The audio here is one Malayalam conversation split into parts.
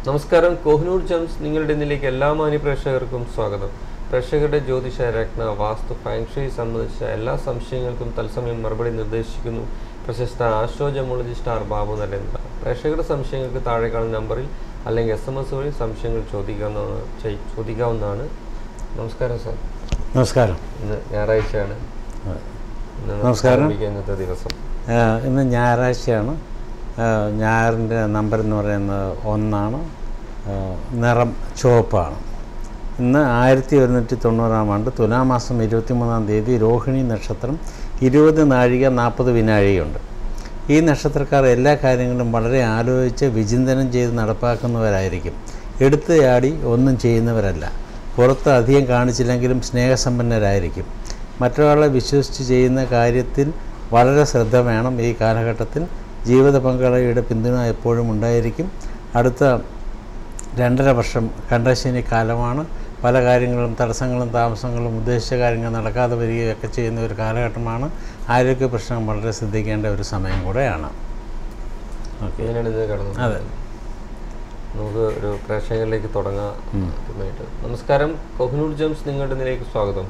നമസ്കാരം. കോഹിനൂർ ജംസ് നിങ്ങളുടെ ഇന്നിലേക്ക് എല്ലാ മാന്യ പ്രേക്ഷകർക്കും സ്വാഗതം. പ്രേക്ഷകരുടെ ജ്യോതിഷ രത്ന വാസ്തു ഫാങ്ഷി സംബന്ധിച്ച എല്ലാ സംശയങ്ങൾക്കും തത്സമയം മറുപടി നിർദ്ദേശിക്കുന്നു പ്രശസ്ത astro gemmologist R Babu Narendra. പ്രേക്ഷകരുടെ സംശയങ്ങൾക്ക് താഴെ കാണുന്ന നമ്പറിൽ അല്ലെങ്കിൽ SMS വഴി സംശയങ്ങൾ ചോദിക്കാവുന്നതാണ്. നമസ്കാരം സാർ. നമസ്കാരം. ഇന്ന് ഞായറാഴ്ചയാണ്. നമസ്കാരം. ഇന്നത്തെ ദിവസം ഇന്ന് ഞായറാഴ്ചയാണ്. ഞായറിൻ്റെ നമ്പർ എന്ന് പറയുന്നത് 1 നിറം ചുവപ്പാണ്. ഇന്ന് 1190 ആണ്ട് തുലാമാസം 23 തീയതി രോഹിണി നക്ഷത്രം 20 നാഴിക 40 വിനാഴികയുണ്ട്. ഈ നക്ഷത്രക്കാർ എല്ലാ കാര്യങ്ങളും വളരെ ആലോചിച്ച് വിചിന്തനം ചെയ്ത് നടപ്പാക്കുന്നവരായിരിക്കും. എടുത്ത് ചാടി ഒന്നും ചെയ്യുന്നവരല്ല. പുറത്ത് അധികം കാണിച്ചില്ലെങ്കിലും സ്നേഹസമ്പന്നരായിരിക്കും. മറ്റൊരാളെ വിശ്വസിച്ച് ചെയ്യുന്ന കാര്യത്തിൽ വളരെ ശ്രദ്ധ വേണം. ഈ കാലഘട്ടത്തിൽ ജീവിത പങ്കാളിയുടെ പിന്തുണ എപ്പോഴും ഉണ്ടായിരിക്കും. അടുത്ത 2.5 വർഷം കണ്ടശനി കാലമാണ്. പല കാര്യങ്ങളും തടസ്സങ്ങളും താമസങ്ങളും ഉദ്ദേശിച്ച കാര്യങ്ങൾ നടക്കാതെ വരികയൊക്കെ ചെയ്യുന്ന ഒരു കാലഘട്ടമാണ്. ആരോഗ്യ പ്രശ്നം വളരെ ശ്രദ്ധിക്കേണ്ട ഒരു സമയം കൂടെയാണ്. ഓക്കെ, അതെ, നമുക്ക് ഒരു പ്രേക്ഷകരിലേക്ക് തുടങ്ങാം. നമസ്കാരം. കോഹിനൂർ ജംസ് നിങ്ങളുടെ നിലയ്ക്ക് സ്വാഗതം.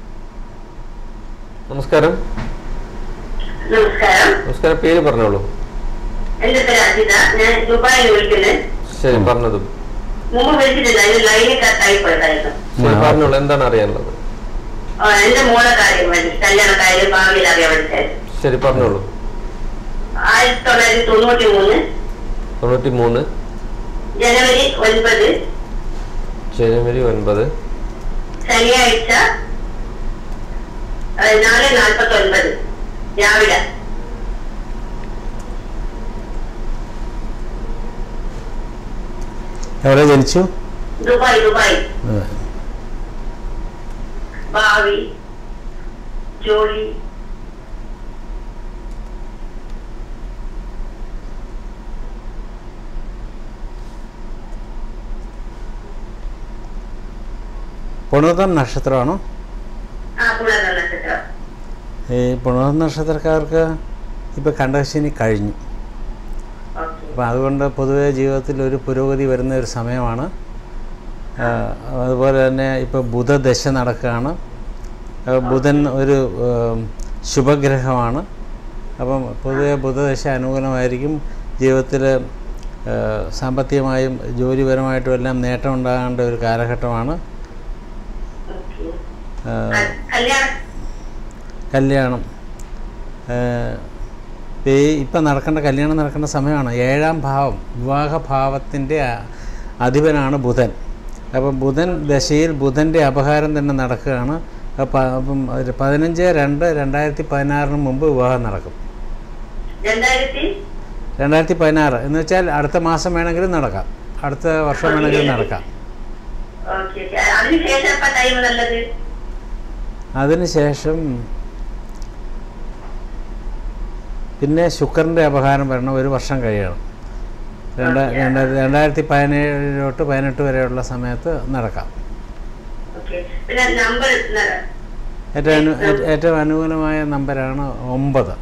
നമസ്കാരം. നമസ്കാരം. പേര് പറഞ്ഞോളൂ. ശരി, പറഞ്ഞതും പറഞ്ഞോളൂ. എന്താണ് അറിയാനുള്ളത്? ശരി, പറഞ്ഞോളൂ. 1993 ജനുവരി 9 ശനിയാഴ്ച 4:49 രാവിലെ. എവിടെ ജനിച്ചു? ദുബായ്. ഭാവി, ജോലി, പുണർദം നക്ഷത്രമാണോ? ഈ പുണർദം നക്ഷത്രക്കാർക്ക് ഇപ്പോൾ കണ്ടശനി കഴിഞ്ഞു. അപ്പം അതുകൊണ്ട് പൊതുവെ ജീവിതത്തിൽ ഒരു പുരോഗതി വരുന്ന ഒരു സമയമാണ്. അതുപോലെ തന്നെ ഇപ്പോൾ ബുധദശ നടക്കുകയാണ്. ബുധൻ ഒരു ശുഭഗ്രഹമാണ്. അപ്പം പൊതുവെ ബുധദശ അനുകൂലമായിരിക്കും. ജീവിതത്തിൽ സാമ്പത്തികമായും ജോലിപരമായിട്ടും എല്ലാം നേട്ടം ഉണ്ടാകേണ്ട ഒരു കാലഘട്ടമാണ്. കല്യാണം ഇപ്പം കല്യാണം നടക്കേണ്ട സമയമാണ്. 7ാം ഭാവം, വിവാഹഭാവത്തിൻ്റെ അധിപനാണ് ബുധൻ. അപ്പം ബുധൻ ദശയിൽ ബുധൻ്റെ അപഹാരം തന്നെ നടക്കുകയാണ്. അപ്പം 15/2/2016 മുമ്പ് വിവാഹം നടക്കും. 2016 എന്ന് വെച്ചാൽ അടുത്ത മാസം വേണമെങ്കിലും നടക്കാം, അടുത്ത വർഷം വേണമെങ്കിലും നടക്കാം. അതിനുശേഷം പിന്നെ ശുക്രൻ്റെ അപഹാരം വരണം. 1 വർഷം കഴിയണം. 2017 തൊട്ട് 18 വരെയുള്ള സമയത്ത് നടക്കാം. ഏറ്റവും അനുകൂലമായ നമ്പറാണ് 9.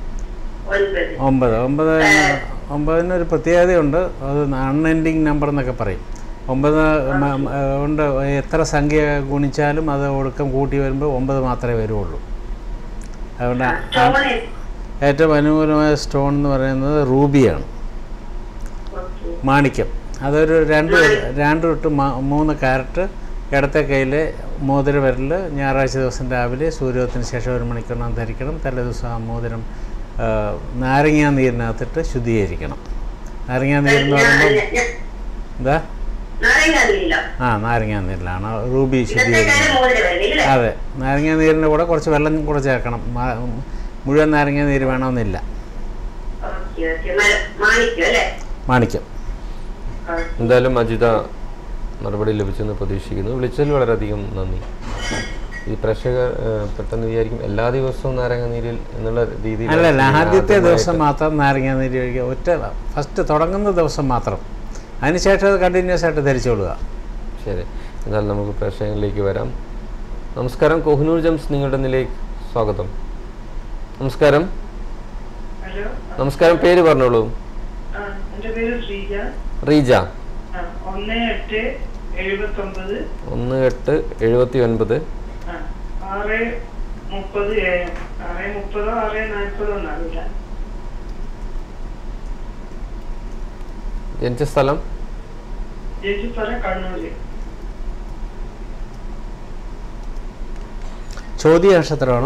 9-9-9-9-9-9-9-9-9-9-9-9-9-9-9-9-9-9-9-9-9-9-9-9-9-9-9-9-9-9-9 ഒരു പ്രത്യേകതയുണ്ട്. അത് അൺഎൻഡിങ് നമ്പർ എന്നൊക്കെ പറയും. 9 കൊണ്ട് എത്ര സംഖ്യ ഗുണിച്ചാലും അത് ഒടുക്കം കൂട്ടി വരുമ്പോൾ 9 മാത്രമേ വരുള്ളൂ. അതുകൊണ്ട് ഏറ്റവും അനുകൂലമായ സ്റ്റോൺ എന്ന് പറയുന്നത് റൂബിയാണ്, മാണിക്യം. അതൊരു 2 തൊട്ട് 3 കാരറ്റ് ഇടത്തെ കയ്യിലെ മോതിര വിരൽ ഞായറാഴ്ച ദിവസം രാവിലെ സൂര്യോദയത്തിന് ശേഷം 1 മണിക്കൂറിനകം ധരിക്കണം. തലേദിവസം ആ മോതിരം നാരങ്ങാ നീരിനകത്തിട്ട് ശുദ്ധീകരിക്കണം. നാരങ്ങാ നീരെന്ന് പറയുമ്പോൾ എന്താ? നാരങ്ങാ നീരിലാണ് റൂബി ശുദ്ധീകരിക്കുന്നത്. അതെ, നാരങ്ങാ നീരിൻ്റെ കൂടെ കുറച്ച് വെള്ളം കൂടെ ചേർക്കണം. മുഴുവൻ നാരങ്ങ നീര് വേണമെന്നില്ല. മാണിക്യം. എന്തായാലും അജിത മറുപടി ലഭിച്ചെന്ന് പ്രതീക്ഷിക്കുന്നു. വിളിച്ചതിൽ വളരെയധികം നന്ദി. ഈ പ്രേക്ഷകർ പെട്ടെന്ന് വിചാരിക്കും എല്ലാ ദിവസവും നാരങ്ങ നീരിൽ എന്നുള്ള രീതിയിൽ. അല്ലല്ല, ആദ്യത്തെ ദിവസം മാത്രം നാരങ്ങ നീര് കഴിക്കുക. ഫസ്റ്റ് തുടങ്ങുന്ന ദിവസം മാത്രം. അതിനുശേഷം അത് കണ്ടിന്യൂസ് ആയിട്ട് ധരിച്ചോളുക. ശരി, എന്നാൽ നമുക്ക് പ്രേക്ഷകരിലേക്ക് വരാം. നമസ്കാരം. കോഹിനൂർ ജംസ് നിങ്ങളുടെ നിലയ്ക്ക് സ്വാഗതം. നമസ്കാരം. നമസ്കാരം. പേര് പറഞ്ഞോളൂ. റീജ. 1879 ജനിച്ച സ്ഥലം ചോദ്യ നക്ഷത്രമാണോ?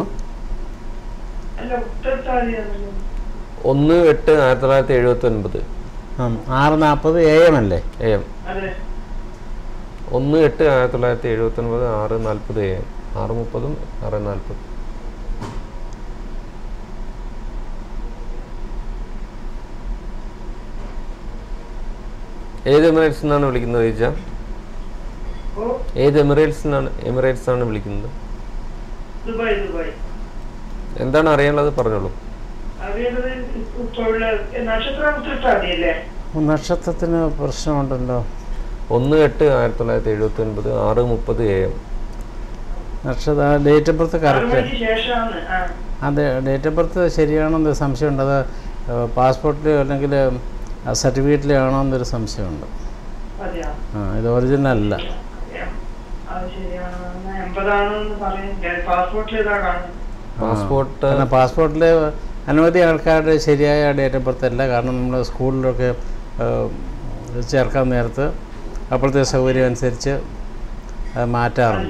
1/8/1979. 6:40 AM അല്ലേ? AM 1/8/1979 6:40 AM 6:30 6:40. ഏത് എമിറേറ്റ്സ് നിന്നാണ് വിളിക്കുന്നത് റീജ? ഏത് എമിറേറ്റ്സ് ആണ് വിളിക്കുന്നത്? എന്താണ് അറിയാനുള്ളത് പറഞ്ഞോളൂ. നക്ഷത്രത്തിന് പ്രശ്നമുണ്ടല്ലോ. 1/8/1979 6:30 AM. നക്ഷത്ര ഡേറ്റ് ഓഫ് ബർത്ത് കറക്റ്റ്. അതെ, ഡേറ്റ് ഓഫ് ബർത്ത് ശരിയാണോന്ന് സംശയമുണ്ട്. അത് പാസ്പോർട്ടിൽ അല്ലെങ്കിൽ സർട്ടിഫിക്കറ്റിലാണോ എന്നൊരു സംശയമുണ്ട്. ഇത് ഒറിജിനൽ അല്ല. പാസ്പോർട്ടിൽ അനവധി ആൾക്കാരുടെ ശരിയായ ഡേറ്റ് ഓഫ് ബർത്ത് അല്ല. കാരണം നമ്മൾ സ്കൂളിലൊക്കെ ചേർക്കാൻ നേരത്ത് അപ്പോഴത്തെ സൗകര്യം അനുസരിച്ച് മാറ്റാറുണ്ട്.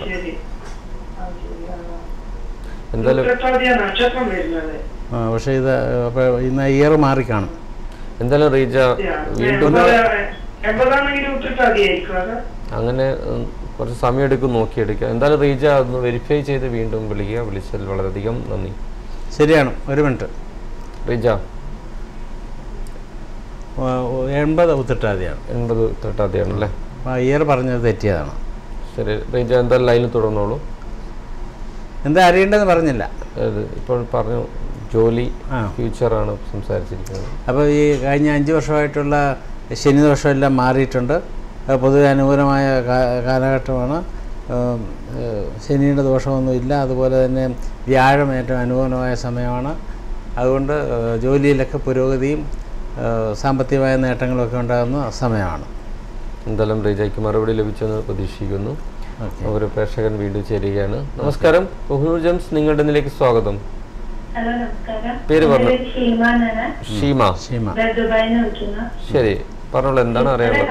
പക്ഷേ ഇത് ഇന്ന് ഇയർ മാറിക്കാണും. എന്തായാലും റീജ വീണ്ടും അങ്ങനെ കുറച്ച് സമയം എടുക്കും നോക്കിയെടുക്കുക. എന്തായാലും റീജ അതൊന്ന് വെരിഫൈ ചെയ്ത് വീണ്ടും വിളിക്കുക. വിളിച്ചതിൽ വളരെയധികം നന്ദി. ശരിയാണ്. ഒരു മിനിറ്റ്. റീജ 80 ഉത്രട്ടാതിയാണ്. 80 ഉത്രട്ടാതിയാണല്ലേ? ഇയർ പറഞ്ഞത് തെറ്റിയതാണ്. ശരി റീജ, എന്തായാലും ലൈനിൽ തുടർന്നോളൂ. എന്താ അറിയേണ്ടതെന്ന് പറഞ്ഞില്ല. ഇപ്പോൾ പറഞ്ഞു ജോലി ഫ്യൂച്ചറാണ് സംസാരിച്ചിരിക്കുന്നത്. അപ്പോൾ ഈ കഴിഞ്ഞ 5 വർഷമായിട്ടുള്ള ശനി ദോഷമെല്ലാം മാറിയിട്ടുണ്ട്. പൊതുവെ അനുകൂലമായ കാലഘട്ടമാണ്. ശനിയുടെ ദോഷമൊന്നുമില്ല. അതുപോലെ തന്നെ വ്യാഴം ഏറ്റവും അനുകൂലമായ സമയമാണ്. അതുകൊണ്ട് ജോലിയിലൊക്കെ പുരോഗതിയും സാമ്പത്തികമായ നേട്ടങ്ങളൊക്കെ ഉണ്ടാകുന്ന സമയമാണ്. എന്തായാലും റീജയ്ക്ക് മറുപടി ലഭിച്ചെന്ന് പ്രതീക്ഷിക്കുന്നു. ഒരു പ്രേക്ഷകൻ വീണ്ടും ചേരുകയാണ്. നമസ്കാരം, കൊഹിനൂർ ജെംസ് നിങ്ങളുടെ ഇതിലേക്ക് സ്വാഗതം. പേര് പറഞ്ഞു. ഷീമ. ശരി, പറഞ്ഞോളൂ, എന്താണ് അറിയാനുള്ളത്?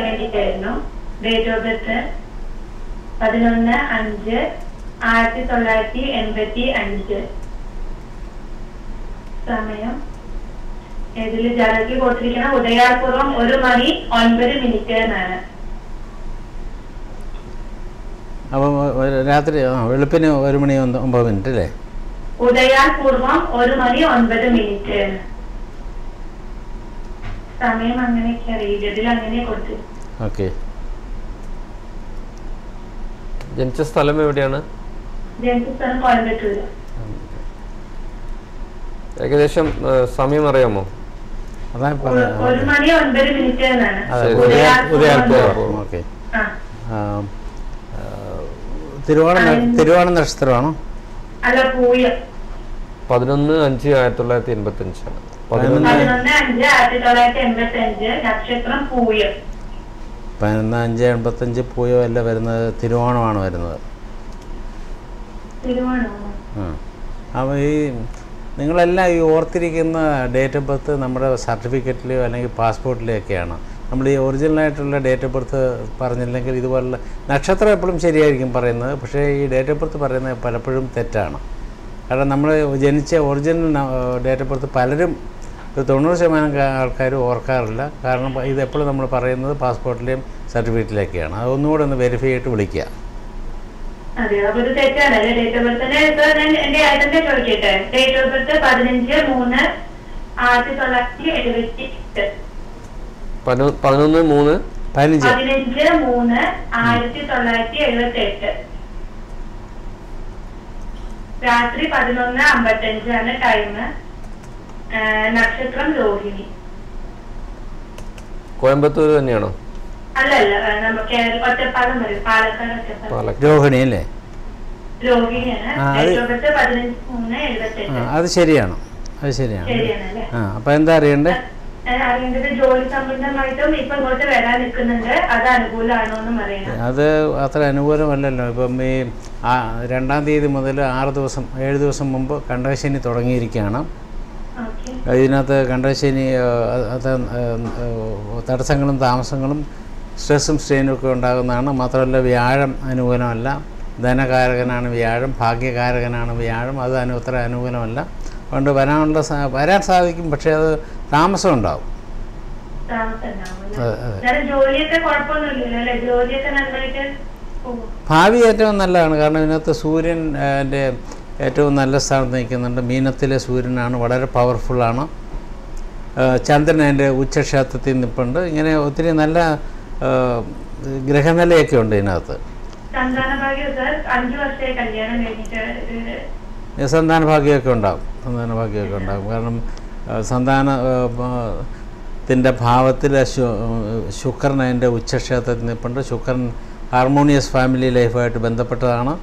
11/5/1985 സമയം ഇതിൽ ജാതകത്തിൽ കൊടുത്തിരിക്കുന്ന ഉദയാപൂർവം 1:09 എന്നാണ്. അപ്പം രാത്രി വെളുപ്പിന് 1:09 അല്ലേ? ഉദയാപൂർവം 1:09 സമയം അങ്ങനെയൊക്കെ അറിയില്ല. ഇതിൽ അങ്ങനെ കൊടുത്തു. ഓക്കെ. ജനിച്ച സ്ഥലം എവിടെയാണ്? ജനിച്ച സ്ഥലം കോയമ്പത്തൂര്. ഏകദേശം സമയം അറിയാമോ? 1:09 എന്നാണ്. ഓക്കെ. തിരുവോണ നക്ഷത്രമാണോ? അല്ല, പൂയം. 11/5/1985 ആണ്. 11/5/1985 നക്ഷത്രം പൂയം. 11/5/85 പൂയം അല്ല വരുന്നത്, തിരുവോണമാണ് വരുന്നത്. അപ്പോൾ ഈ നിങ്ങളെല്ലാം ഈ ഓർത്തിരിക്കുന്ന ഡേറ്റ് ഓഫ് ബർത്ത് നമ്മുടെ സർട്ടിഫിക്കറ്റിലെയോ അല്ലെങ്കിൽ പാസ്പോർട്ടിലെയൊക്കെയാണ്. നമ്മൾ ഈ ഒറിജിനലായിട്ടുള്ള ഡേറ്റ് ഓഫ് ബർത്ത് പറഞ്ഞില്ലെങ്കിൽ ഇതുപോലുള്ള നക്ഷത്രം എപ്പോഴും ശരിയായിരിക്കും പറയുന്നത്. പക്ഷേ ഈ ഡേറ്റ് ഓഫ് ബർത്ത് പറയുന്നത് പലപ്പോഴും തെറ്റാണ്. കാരണം നമ്മൾ ജനിച്ച ഒറിജിനൽ ഡേറ്റ് ഓഫ് ബർത്ത് പലരും 90% ആൾക്കാരും ഓർക്കാറില്ല. കാരണം ഇതെപ്പോഴും നമ്മൾ പറയുന്നത് പാസ്പോർട്ടിലെയും സർട്ടിഫിക്കറ്റിലേക്കാണ്. അതൊന്നുകൂടെ ഒന്ന് വെരിഫൈ ചെയ്തിട്ട് വിളിക്കുക. അതെ, അപ്പൊ ഇത് തെറ്റാണ്. ഡേറ്റ് ഓഫ് ബർത്ത് എന്റെ ഏട്ടന്റെ ചോദിക്കട്ടെ. Date of birth 15/3/1978. 15/3/1978 രാത്രി 11:55 ആണ് ടൈം. നക്ഷത്രം രോഹിണി. കോയമ്പത്തൂർ തന്നെയാണോ? അല്ലല്ല, നമുക്ക് ഒറ്റപ്പാലം വരും. പാലക്കാട് ഒറ്റപ്പാലം. രോഹിണി അല്ലേ? രോഹിണിയാണ്. Date of birth 15/3/78. അത് ശരിയാണ്. അത് ശരിയാണ്. ശരിയാണല്ലേ? അപ്പോൾ എന്താ അറിയണ്ടേ? ഞാൻ അറിയേണ്ടത് ജോലി സംബന്ധമായിട്ടും ഇപ്പൊ ഇങ്ങോട്ട് വരാൻ നിൽക്കുന്നുണ്ട്, അത് അനുകൂലമാണോ എന്ന് പറയണം. അത് അത്ര അനുകൂലമല്ലല്ലോ. ഇപ്പം ഈ 2-ാം തീയതി മുതൽ 7 ദിവസം മുമ്പ് കണ്ടകശനി തുടങ്ങിയിരിക്കുകയാണ്. ഇതിനകത്ത് കണ്ടകശനി തടസ്സങ്ങളും താമസങ്ങളും സ്ട്രെസ്സും സ്ട്രെയിനും ഒക്കെ ഉണ്ടാകുന്നതാണ്. മാത്രമല്ല വ്യാഴം അനുകൂലമല്ല. ധനകാരകനാണ് വ്യാഴം, ഭാഗ്യകാരകനാണ് വ്യാഴം. അത് അത്ര അനുകൂലമല്ല. അതുകൊണ്ട് വരാൻ സാധിക്കും, പക്ഷേ അത് താമസം ഉണ്ടാവും. ഭാവി ഏറ്റവും നല്ലതാണ്. കാരണം ഇതിനകത്ത് സൂര്യൻ ഏറ്റവും നല്ല സ്ഥാനത്ത് നിൽക്കുന്നുണ്ട്. മീനത്തിലെ സൂര്യനാണ്, വളരെ പവർഫുള്ളാണ്. ചന്ദ്രൻ അതിൻ്റെ ഉച്ചക്ഷേത്രത്തിൽ നിൽപ്പുണ്ട്. ഇങ്ങനെ ഒത്തിരി നല്ല ഗ്രഹനിലയൊക്കെ ഉണ്ട് ഇതിനകത്ത്. സന്താന ഭാഗ്യമൊക്കെ ഉണ്ടാകും. കാരണം സന്താനത്തിൻ്റെ ഭാവത്തിൽ ശുക്രൻ അതിൻ്റെ ഉച്ചക്ഷേത്രത്തിൽ നിൽപ്പുണ്ട്. ശുക്രൻ ഹാർമോണിയസ് ഫാമിലി ലൈഫായിട്ട് ബന്ധപ്പെട്ടതാണ്.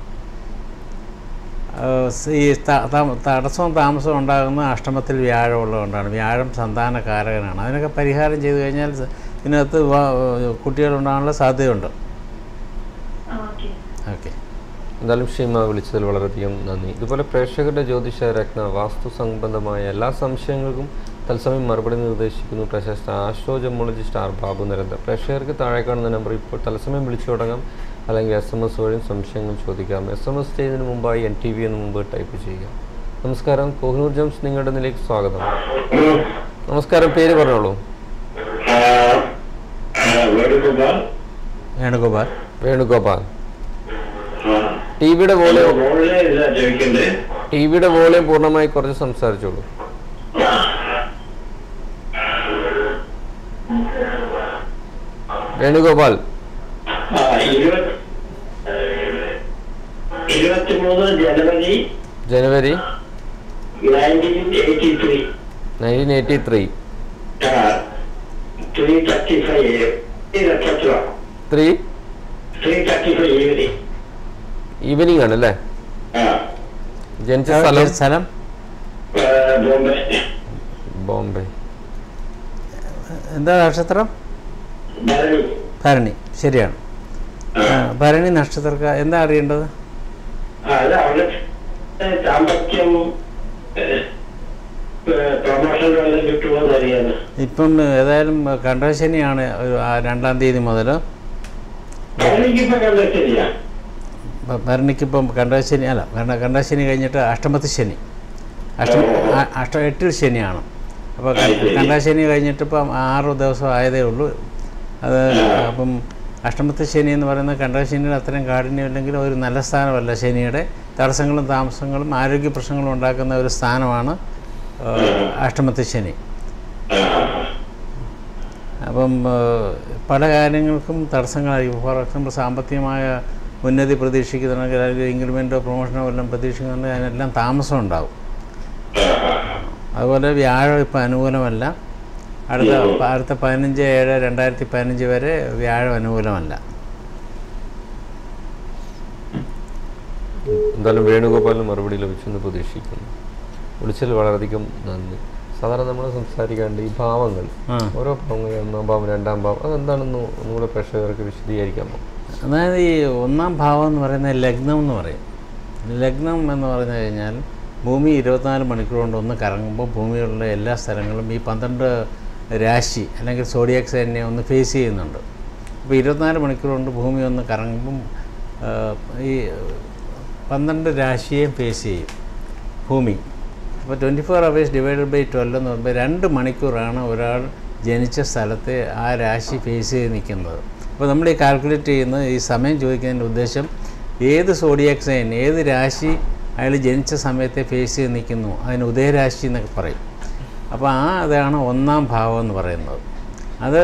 ഈ തടസ്സവും താമസവും ഉണ്ടാകുന്ന അഷ്ടമത്തിൽ വ്യാഴം ഉള്ളതുകൊണ്ടാണ്. വ്യാഴം സന്താനകാരകനാണ്. അതിനൊക്കെ പരിഹാരം ചെയ്തു കഴിഞ്ഞാൽ ഇതിനകത്ത് കുട്ടികളുണ്ടാകാനുള്ള സാധ്യതയുണ്ട്. ഓക്കെ, എന്തായാലും ഷീമ വിളിച്ചതിൽ വളരെയധികം നന്ദി. ഇതുപോലെ പ്രേക്ഷകരുടെ ജ്യോതിഷ രത്ന വാസ്തു സംബന്ധമായ എല്ലാ സംശയങ്ങൾക്കും തത്സമയം മറുപടി നിർദ്ദേശിക്കുന്നു പ്രശസ്ത astro gemmologist R Babu Narendra. പ്രേക്ഷകർക്ക് താഴെ കാണുന്ന നമ്പർ ഇപ്പോൾ തത്സമയം വിളിച്ചു തുടങ്ങാം, അല്ലെങ്കിൽ SMS വഴിയും സംശയങ്ങൾ ചോദിക്കാം. SMS ചെയ്യുന്നതിന് മുമ്പായി NTV എന്ന് മുമ്പ് ടൈപ്പ് ചെയ്യുക. നമസ്കാരം, കോഹിനൂർ ജംസ് നിങ്ങളുടെ നിലയ്ക്ക് സ്വാഗതം. നമസ്കാരം, പേര് പറഞ്ഞോളൂ. വേണുഗോപാൽ. ടിവിയുടെ വോളിയം പൂർണ്ണമായി കുറച്ച് സംസാരിച്ചോളൂ. വേണുഗോപാൽ, 23 ജനുവരി 1983 3:35 ഈവനിങ് ആണ് അല്ലേ? ജനിച്ച സ്ഥലം ബോംബെ. എന്താ നക്ഷത്രം? ഭരണി. ശരിയാണ്. ഭരണി നക്ഷത്രക്കാർ എന്താ അറിയേണ്ടത്? ഇപ്പം ഏതായാലും കണ്ടകശനിയാണ് 2-ാം തീയതി മുതൽ. ഭരണിക്കിപ്പം കണ്ടകശനി അല്ല, കണ്ടകശനി കഴിഞ്ഞിട്ട് അഷ്ടമത്തിൽ ശനി, 8-ൽ ശനിയാണ്. അപ്പോൾ കണ്ടകശനി കഴിഞ്ഞിട്ടിപ്പം 6 ദിവസം ആയതേ ഉള്ളൂ. അത് അപ്പം അഷ്ടമത്തെ ശനി എന്ന് പറയുന്നത് കണ്ടകശനിയുടെ അത്രയും കാഠിന്യമില്ലെങ്കിൽ ഒരു നല്ല സ്ഥാനമല്ല. ശനിയുടെ തടസ്സങ്ങളും താമസങ്ങളും ആരോഗ്യ പ്രശ്നങ്ങളും ഉണ്ടാക്കുന്ന ഒരു സ്ഥാനമാണ് അഷ്ടമത്തെ ശനി. അപ്പം പല കാര്യങ്ങൾക്കും തടസ്സങ്ങളായിരിക്കും. ഫോർ എക്സാമ്പിൾ സാമ്പത്തികമായ ഉന്നതി പ്രതീക്ഷിക്കുന്നുണ്ടെങ്കിൽ, അല്ലെങ്കിൽ ഇൻക്രിമെൻറ്റോ പ്രൊമോഷനോ എല്ലാം പ്രതീക്ഷിക്കുന്നുണ്ടെങ്കിൽ അതിനെല്ലാം താമസം ഉണ്ടാവും. അതുപോലെ വ്യാഴം ഇപ്പോൾ അനുകൂലമല്ല. അടുത്ത 15/7/2015 വരെ വ്യാഴം അനുകൂലമല്ല. എന്തായാലും വേണുഗോപാലിന് മറുപടി ലഭിച്ചെന്ന് പ്രതീക്ഷിക്കുന്നു. വിളിച്ചതിൽ വളരെയധികം നന്ദി. സാധാരണ നമ്മൾ സംസാരിക്കാണ്ട് ഈ ഭാവങ്ങൾ, ഓരോ ഭാവങ്ങൾ, 1-ാം ഭാവം 2-ാം ഭാവം, അതെന്താണെന്ന് ഒന്നുകൂടെ പ്രേക്ഷകർക്ക് വിശദീകരിക്കാമോ? അതായത് ഈ 1-ാം ഭാവം എന്ന് പറയുന്നത് ലഗ്നം എന്ന് പറയും. ലഗ്നം എന്ന് പറഞ്ഞു കഴിഞ്ഞാൽ ഭൂമി 24 മണിക്കൂർ കൊണ്ട് ഒന്ന് കറങ്ങുമ്പോൾ ഭൂമിയിലുള്ള എല്ലാ സ്ഥലങ്ങളും ഈ 12 രാശി അല്ലെങ്കിൽ സോഡിയാക് സൈനിനെ ഒന്ന് ഫേസ് ചെയ്യുന്നുണ്ട്. അപ്പോൾ 24 മണിക്കൂർ കൊണ്ട് ഭൂമി ഒന്ന് കറങ്ങുമ്പം ഈ 12 രാശിയെയും ഫേസ് ചെയ്യും ഭൂമി. അപ്പോൾ 24 hours ഡിവൈഡഡ് ബൈ 12 എന്ന് പറയുമ്പോൾ 2 മണിക്കൂറാണ് ഒരാൾ ജനിച്ച സ്ഥലത്തെ ആ രാശി ഫേസ് ചെയ്ത് നിൽക്കുന്നത്. അപ്പോൾ നമ്മൾ ഈ കാൽക്കുലേറ്റ് ചെയ്യുന്ന ഈ സമയം ചോദിക്കുന്നതിൻ്റെ ഉദ്ദേശം ഏത് സോഡിയാക് സൈൻ, ഏത് രാശി അയാൾ ജനിച്ച സമയത്തെ ഫേസ് ചെയ്ത് നിൽക്കുന്നു, അതിന് ഉദയരാശി എന്നൊക്കെ പറയും. അപ്പോൾ അതാണ് 1-ാം ഭാവം എന്ന് പറയുന്നത്. അത്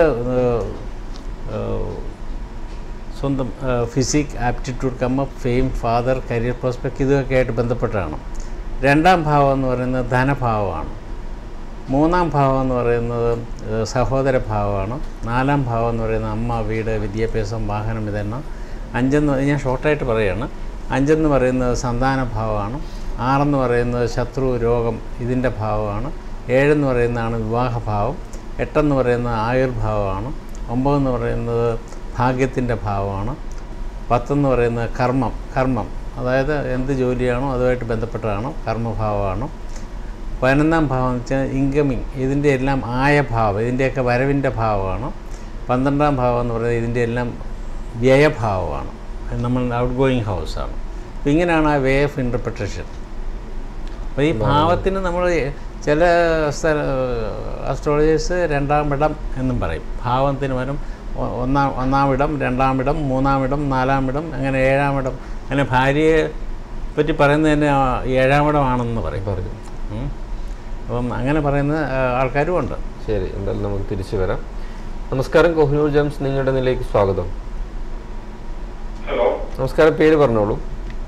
സ്വന്തം physique, aptitude, fame, father, career prospect ഇതൊക്കെ ആയിട്ട് ബന്ധപ്പെട്ടാണ്. 2-ാം ഭാവം എന്ന് പറയുന്നത് ധനഭാവമാണ്. 3-ാം ഭാവം എന്ന് പറയുന്നത് സഹോദര ഭാവമാണ്. 4-ാം ഭാവം എന്ന് പറയുന്നത് അമ്മ, വീട്, വിദ്യാഭ്യാസം, വാഹനം, ഇതെല്ലാം. 5 ഞാൻ ഷോർട്ടായിട്ട് പറയുകയാണ്. 5 പറയുന്നത് സന്താന ഭാവമാണ്. 6 പറയുന്നത് ശത്രു, രോഗം, ഇതിൻ്റെ ഭാവമാണ്. 7 പറയുന്നതാണ് വിവാഹഭാവം. 8 എന്ന് പറയുന്നത് ആയുർഭാവമാണ്. 9 എന്ന് പറയുന്നത് ഭാഗ്യത്തിൻ്റെ ഭാവമാണ്. 10 എന്ന് പറയുന്നത് കർമ്മം അതായത് എന്ത് ജോലിയാണോ അതുമായിട്ട് ബന്ധപ്പെട്ടതാണ്, കർമ്മഭാവമാണ്. 11-ാം ഭാവം എന്ന് വെച്ചാൽ ഇൻകമിങ്, ഇതിൻ്റെ എല്ലാം ആയഭാവം, ഇതിൻ്റെയൊക്കെ വരവിൻ്റെ ഭാവമാണ്. 12-ാം ഭാവം എന്ന് പറയുന്നത് ഇതിൻ്റെ എല്ലാം വ്യയഭാവമാണ്, നമ്മൾ ഔട്ട് ഗോയിങ് ഹൗസാണ്. അപ്പോൾ ഇങ്ങനെയാണ് ആ വേ ഓഫ് ഇൻ്റർപ്രിട്ടേഷൻ. അപ്പോൾ ഈ ഭാവത്തിന് നമ്മൾ ചില അസ്ട്രോളജേഴ്സ് 2-ാം ഇടം എന്നും പറയും. ഭാവത്തിന് പകരം 1-ാം ഇടം, 2-ാം ഇടം, 3-ാം ഇടം, 4-ാം ഇടം, അങ്ങനെ 7-ാം ഇടം, അങ്ങനെ ഭാര്യയെ പറ്റി പറയുന്നത് തന്നെ 7-ാം ഇടമാണെന്ന് പറയും. അപ്പം അങ്ങനെ പറയുന്ന ആൾക്കാരും ഉണ്ട്. ശരി, എന്തായാലും നമുക്ക് തിരിച്ചു വരാം. നമസ്കാരം, കോഹിനൂർ ജംസ് നിങ്ങളുടെ നിലയിലേക്ക് സ്വാഗതം. ഹലോ, നമസ്കാരം, പേര് പറഞ്ഞോളൂ.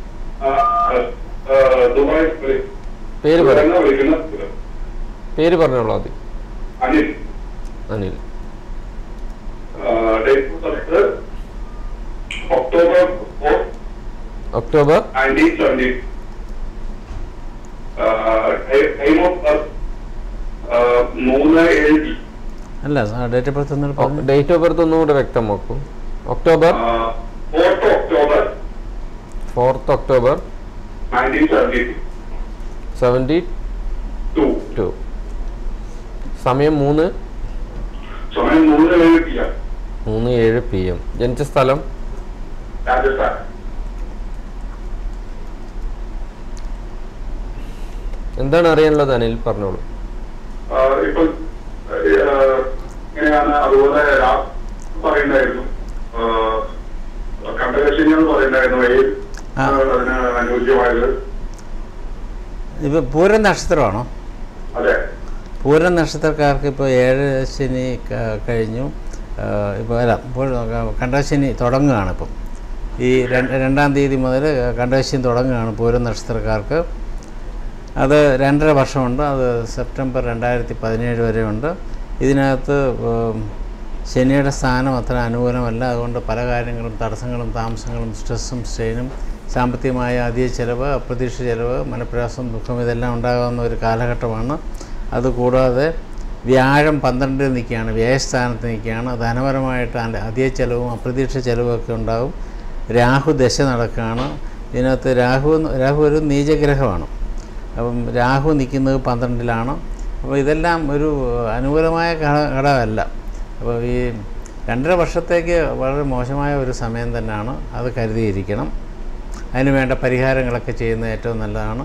പേര് പറഞ്ഞോളൂ ആദ്യം. അനിൽ. ഒക്ടോബർ 1970. അല്ല, date of birth date of birth ഒന്നുകൂടെ വ്യക്തമാക്കും. October 4th October 1972. സമയം 3:07 PM. ജനിച്ച സ്ഥലം രാജസ്ഥാൻ. എന്താണ് അറിയാനുള്ളത് അനിൽ, പറഞ്ഞോളൂ. ഇപ്പൊ ഇങ്ങനെയാണ്, അതുപോലെ പറയുണ്ടായിരുന്നു, കണ്ടകശിനികൾ പറയുണ്ടായിരുന്നു അതിന് അനുയോജ്യമായത്. ഇപ്പോൾ പൂരം നക്ഷത്രമാണോ? അതെ, പൂരം നക്ഷത്രക്കാർക്ക് ഇപ്പോൾ 7 ശനി കഴിഞ്ഞു. ഇപ്പോൾ അല്ല, ഇപ്പോൾ കണ്ടകശനി തുടങ്ങുകയാണ്. ഇപ്പം ഈ 2-ാം തീയതി മുതൽ കണ്ടകശനി തുടങ്ങുകയാണ് പൂരം നക്ഷത്രക്കാർക്ക്. അത് 2.5 വർഷമുണ്ട്. അത് സെപ്റ്റംബർ 2017 വരെ ഉണ്ട്. ഇതിനകത്ത് ശനിയുടെ സ്ഥാനം അത്ര അനുകൂലമല്ല. അതുകൊണ്ട് പല കാര്യങ്ങളും, തടസ്സങ്ങളും, താമസങ്ങളും, സ്ട്രെസ്സും സ്ട്രെയിനും, സാമ്പത്തികമായ അധിക ചിലവ്, അപ്രതീക്ഷിത ചിലവ്, മനപ്രയാസം, ദുഃഖം, ഇതെല്ലാം ഉണ്ടാകാവുന്ന ഒരു കാലഘട്ടമാണ്. അതുകൂടാതെ വ്യാഴം 12-ൽ നിൽക്കുകയാണ്, വ്യയസ്ഥാനത്ത് നിൽക്കുകയാണ്. ധനപരമായിട്ട് അധിക ചിലവും അപ്രതീക്ഷിത ചിലവുമൊക്കെ ഉണ്ടാകും. രാഹു ദശ നടക്കുകയാണ്. ഇതിനകത്ത് രാഹു ഒരു നീചഗ്രഹമാണ്. അപ്പം രാഹു നിൽക്കുന്നത് 12-ലാണ്. അപ്പോൾ ഇതെല്ലാം ഒരു അനുകൂലമായ ഘടകമല്ല. അപ്പോൾ ഈ 2.5 വർഷത്തേക്ക് വളരെ മോശമായ ഒരു സമയം തന്നെയാണ്. അത് കരുതിയിരിക്കണം. അതിന് വേണ്ട പരിഹാരങ്ങളൊക്കെ ചെയ്യുന്നത് ഏറ്റവും നല്ലതാണ്.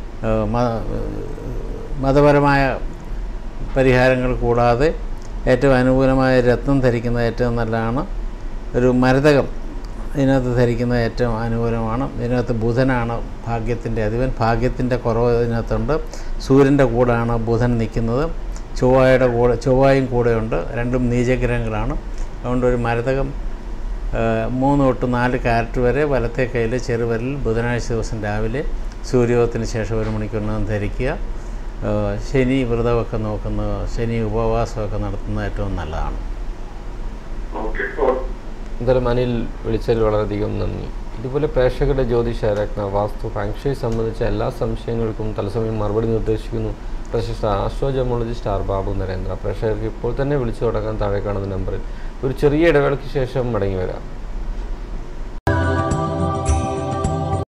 മതപരമായ പരിഹാരങ്ങൾ കൂടാതെ ഏറ്റവും അനുകൂലമായ രത്നം ധരിക്കുന്നത് ഏറ്റവും നല്ലതാണ്. ഒരു മരതകം ഇതിനകത്ത് ധരിക്കുന്നത് ഏറ്റവും അനുകൂലമാണ്. ഇതിനകത്ത് ബുധനാണ് ഭാഗ്യത്തിൻ്റെ അധിപൻ. ഭാഗ്യത്തിൻ്റെ കുറവ് ഇതിനകത്തുണ്ട്. സൂര്യൻ്റെ കൂടെയാണ് ബുധൻ നിൽക്കുന്നത്. ചൊവ്വയും കൂടെയുണ്ട്. രണ്ടും നീചഗ്രഹങ്ങളാണ്. അതുകൊണ്ട് ഒരു മരതകം 3 തൊട്ട് 4 കാരറ്റ് വരെ വലത്തെ കയ്യിൽ ചെറുവിരൽ ബുധനാഴ്ച ദിവസം രാവിലെ സൂര്യോദയത്തിന് ശേഷം 1 മണിക്കൂറിനകം ധരിക്കുക. ശനി വ്രതമൊക്കെ നോക്കുന്നത്, ശനി ഉപവാസമൊക്കെ നടത്തുന്നത് ഏറ്റവും നല്ലതാണ്. എന്തായാലും അനിൽ വിളിച്ചതിൽ വളരെയധികം നന്ദി. ഇതുപോലെ പ്രേക്ഷകരുടെ ജ്യോതിഷ രത്ന, വാസ്തു, ഫാങ്ഷുയി സംബന്ധിച്ച എല്ലാ സംശയങ്ങൾക്കും തത്സമയം മറുപടി നിർദ്ദേശിക്കുന്നു പ്രശസ്ത astro gemmologist R Babu Narendra. പ്രേക്ഷകർക്ക് ഇപ്പോൾ തന്നെ വിളിച്ചു തുടങ്ങാൻ താഴെ കാണുന്ന നമ്പറിൽ. ഒരു ചെറിയ ഇടവേളയ്ക്ക് ശേഷം മടങ്ങി വരാം.